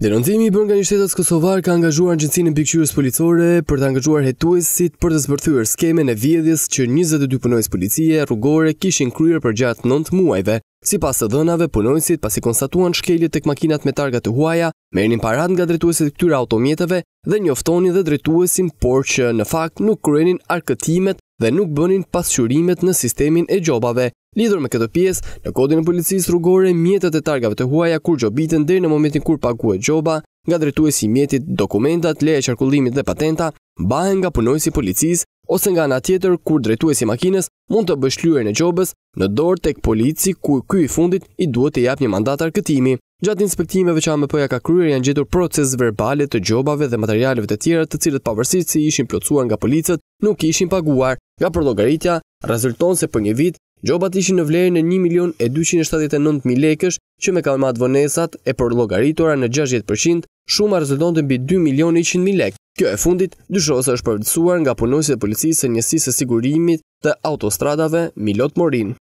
Denoncimi i bërë nga një shtetës kosovar ka angazhuar Agjencinë e Mbikëqyrjes Policore për të angazhuar hetuesit për të zbërthyer skemen e vjedhjes që 22 punojës policie rrugore kishin kryer përgjatë 9 muajve. Sipas të dhënave, punojësit pasi konstatuan shkelje tek makinat me targa të huaja, merrnin paratë nga drejtuesit e këtyre automjeteve dhe njoftonin dhe drejtuesin, por që në fakt nuk kryenin arkëtimet dhe nuk bënin pasqyrimet në sistemin e gjobave. Lidhur me këtë pjesë, në kodin e policisë rrugore, mjetet e targave të huaja kur gjobiten deri në momentin kur paguhet gjoba, nga drejtuesi i mjetit, dokumentat, leja e qarkullimit dhe patenta mbahen nga punojësi i policisë, ose nga ana tjetër kur drejtuesi i makinës mund të bëjë shlyerjen e gjobës në dorë tek polici, ku ky i fundit i duhet të japë një mandat arkëtimi. Gjatë inspektimeve që AMP-ja ka kryer janë gjetur proces verbale të gjobave dhe materialeve të tjera, të cilët pavarësisht se ishin plotësuar nga policët, nuk ishin paguar. Nga përllogëritja rezulton se për një vit gjobat ishin në vlerën e 1.279.000 lekësh, që me kalmat vonesat e përllogaritura në 60%, shuma rezultonte mbi 2.100.000 lekë. Kjo e fundit dyshose është përvendësuar nga punojësit e policisë së njësisë së sigurimit të autostradave Milot Morin.